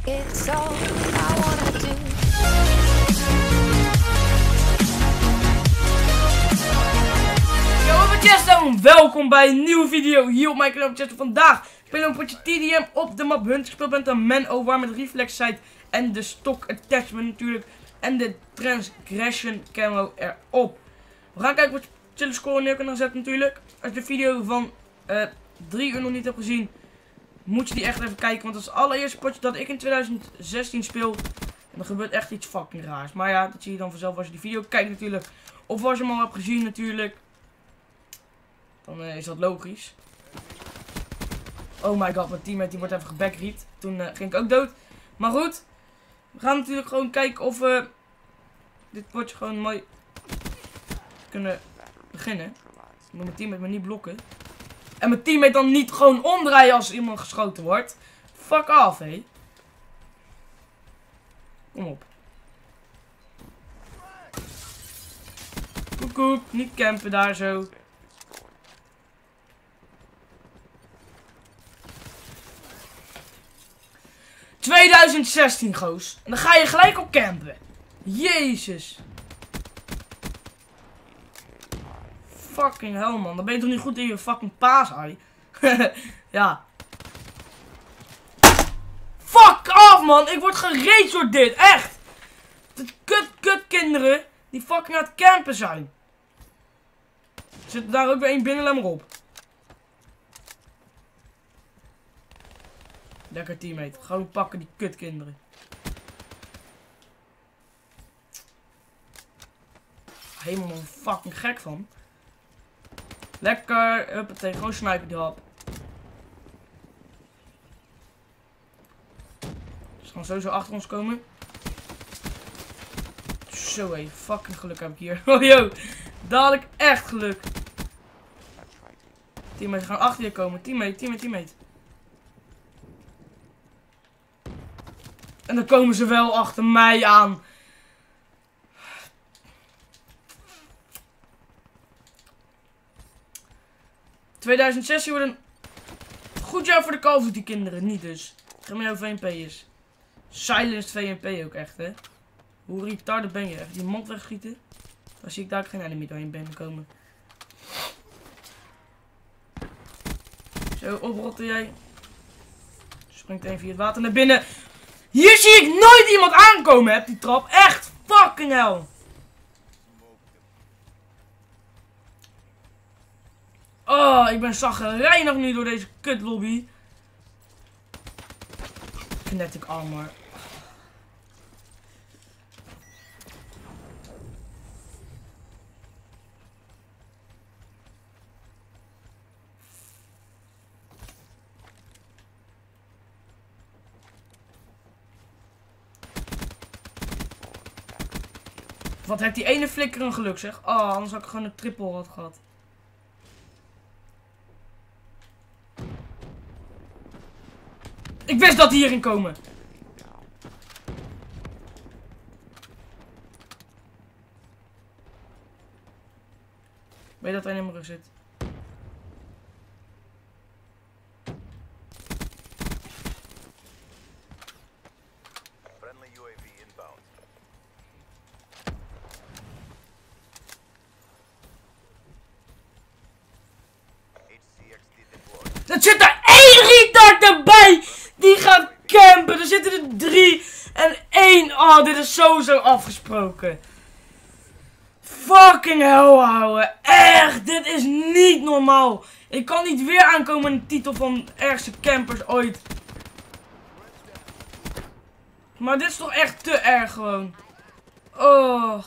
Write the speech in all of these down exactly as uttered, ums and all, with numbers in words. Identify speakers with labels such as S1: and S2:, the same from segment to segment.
S1: It's all I wanna do.
S2: Yo, wat Chesto, welkom bij een nieuwe video hier op mijn kanaal Chesto. Vandaag spelen we een potje T D M op de map Hunt. Gespeeld met een Man-O-War met reflex sight en de stock attachment natuurlijk. En de transgression camo erop. We gaan kijken wat je chille score neer kunnen zetten natuurlijk. Als je de video van uh, drie uur nog niet hebt gezien, moet je die echt even kijken. Want dat is het allereerste potje dat ik in twintig zestien speel. En er gebeurt echt iets fucking raars. Maar ja, dat zie je dan vanzelf als je die video kijkt natuurlijk. Of als je hem al hebt gezien natuurlijk. Dan uh, is dat logisch. Oh my god, mijn teammate die wordt even gebackried. Toen uh, ging ik ook dood. Maar goed. We gaan natuurlijk gewoon kijken of we dit potje gewoon mooi kunnen beginnen. Ik moet mijn teammate maar niet blokken. En mijn teammate dan niet gewoon omdraaien als iemand geschoten wordt. Fuck off, hé. Kom op. Koek, koek, niet campen daar zo. twintig zestien, goos. En dan ga je gelijk op campen. Jezus. Fucking hell, man. Dan ben je toch niet goed in je fucking paashaai. Ja. Fuck off, man. Ik word gereed door dit. Echt. Dat kut, kut kinderen die fucking aan het campen zijn. Er zit daar ook weer één binnen, let maar op. Lekker teammate. Gewoon pakken die kutkinderen. Helemaal fucking gek van. Lekker. Huppatee. Gewoon snipen die hap. Ze gaan sowieso achter ons komen. Zo hé. Fucking geluk heb ik hier. Oh yo. Daar had ik echt geluk. Teammate gaan achter je komen. Teammate, teammate, teammate. En dan komen ze wel achter mij aan. twintig zestien wordt een goed jaar voor de Call of Duty kinderen. Niet dus. Gemeen over V N P is. Silenced V N P ook echt, hè. Hoe retarded ben je? Even die mond wegschieten. Dan zie ik daar geen enemy doorheen binnenkomen. Zo, oprotten jij. Springt even via het water naar binnen. Hier zie ik nooit iemand aankomen, heb die trap. Echt fucking hell. Oh, ik ben zaggerijnig nu door deze kutlobby. Kinetic armor. Wat heeft die ene flikker een geluk, zeg. Oh, anders had ik gewoon een triple had gehad. Ik wist dat die hierin komen. Weet je dat hij in mijn rug zit? Er zit er één retard erbij! Die gaat campen! Er zitten er drie en één! Oh, dit is sowieso afgesproken. Fucking hell, ouwe. Echt, dit is niet normaal. Ik kan niet weer aankomen in de titel van ergste campers ooit. Maar dit is toch echt te erg gewoon. Oh.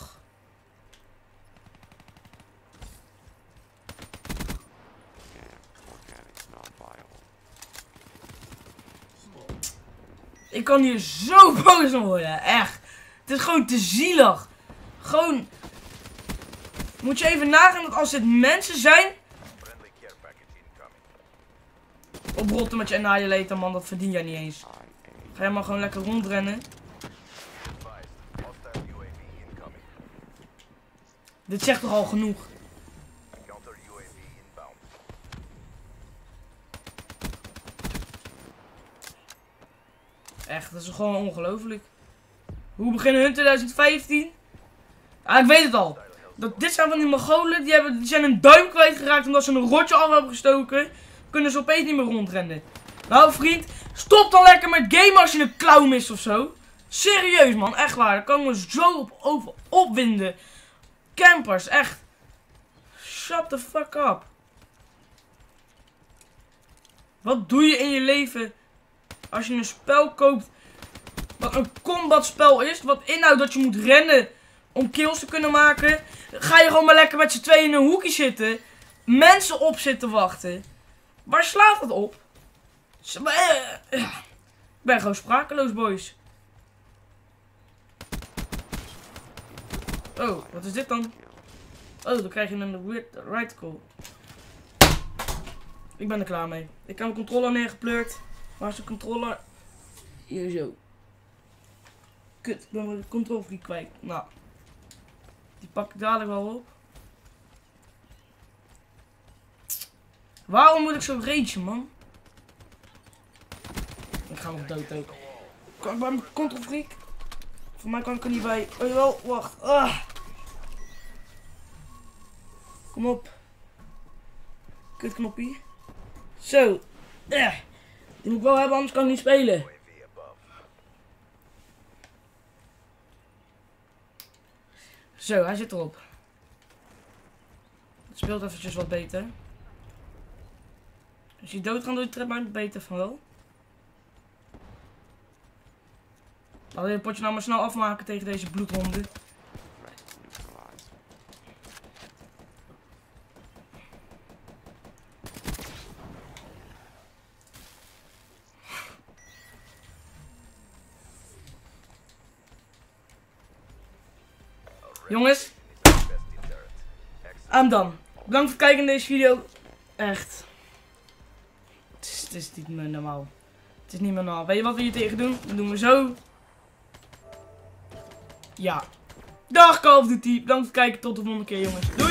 S2: Ik kan hier zo boos om worden, echt. Het is gewoon te zielig. Gewoon. Moet je even nagaan dat als dit mensen zijn. Oprotten met je annihilator, man, dat verdien jij niet eens. Ga je maar gewoon lekker rondrennen. Dit zegt toch al genoeg. Echt. Echt, dat is gewoon ongelooflijk. Hoe beginnen hun twintig vijftien? Ah, ik weet het al. Dat, dit zijn van die Mongolen, die, hebben, die zijn een duim kwijtgeraakt omdat ze een rotje af hebben gestoken. Kunnen ze opeens niet meer rondrennen. Nou vriend, stop dan lekker met gamen als je een clown mist of zo. Serieus man, echt waar. Daar kan ik me zo op, over opwinden. Campers, echt. Shut the fuck up. Wat doe je in je leven als je een spel koopt wat een combat spel is, wat inhoudt dat je moet rennen om kills te kunnen maken? Ga je gewoon maar lekker met z'n tweeën in een hoekje zitten, mensen op zitten wachten. Waar slaat dat op? Ik ben gewoon sprakeloos, boys. Oh, wat is dit dan? Oh, dan krijg je een weird right call. Ik ben er klaar mee. Ik heb mijn controller neergepleurd. Waar is de controller? Hier zo. Kut, ik ben mijn controlfreak kwijt. Nou. Die pak ik dadelijk wel op. Waarom moet ik zo ragen, man? Ik ga nog dood ook. Kan ik bij mijn controlfreak? Voor mij kan ik er niet bij. Oh jawel, wacht. Ah. Kom op. Kutknoppie. Zo. Eh. Die moet ik wel hebben, anders kan ik niet spelen. Zo, hij zit erop. Het speelt eventjes wat beter. Als je dood gaat door je trap, beter van wel. Laten we het potje nou maar snel afmaken tegen deze bloedhonden. Jongens, I'm done. Bedankt voor het kijken in deze video. Echt. Het is, het is niet meer normaal. Het is niet meer normaal. Weet je wat we hier tegen doen? Dat doen we zo. Ja. Dag Call of Duty. Bedankt voor het kijken. Tot de volgende keer, jongens. Doei!